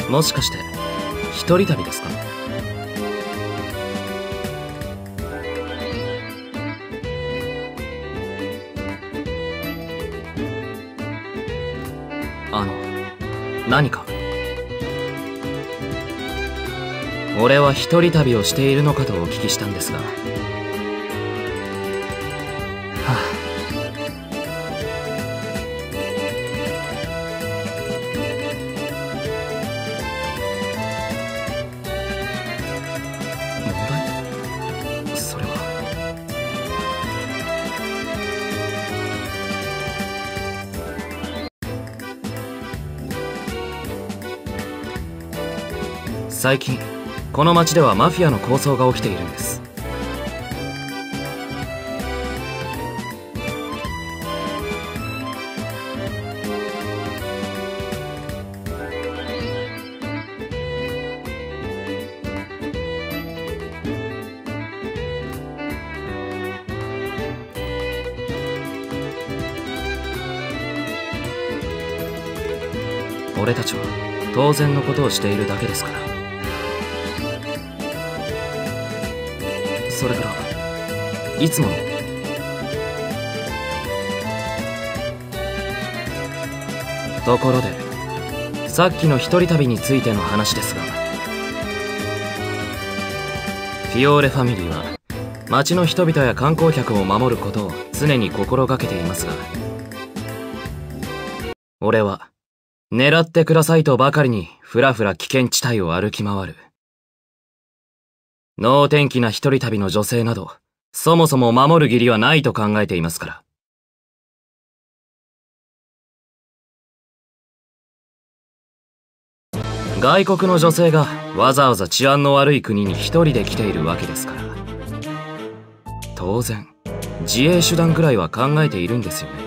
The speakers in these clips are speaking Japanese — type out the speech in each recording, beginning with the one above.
もしかして一人旅ですか？何か？俺は一人旅をしているのかとお聞きしたんですが。はあ。問題？それは。最近この町ではマフィアの抗争が起きているんです。俺たちは当然のことをしているだけですから。それからいつものところで、さっきの一人旅についての話ですが、フィオーレファミリーは町の人々や観光客を守ることを常に心がけていますが、俺は狙ってくださいとばかりにふらふら危険地帯を歩き回る。能天気な一人旅の女性など、そもそも守る義理はないと考えていますから。外国の女性がわざわざ治安の悪い国に一人で来ているわけですから。当然、自衛手段くらいは考えているんですよね。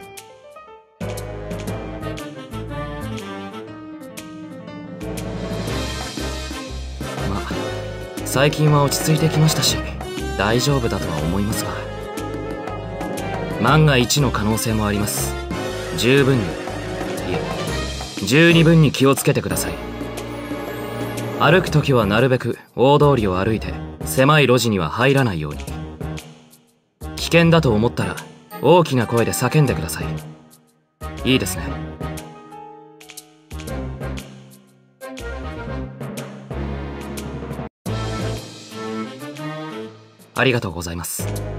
最近は落ち着いてきましたし、大丈夫だとは思いますが、万が一の可能性もあります。十分に、いえ、十二分に気をつけてください。歩くときはなるべく大通りを歩いて、狭い路地には入らないように。危険だと思ったら、大きな声で叫んでください。いいですね。ありがとうございます。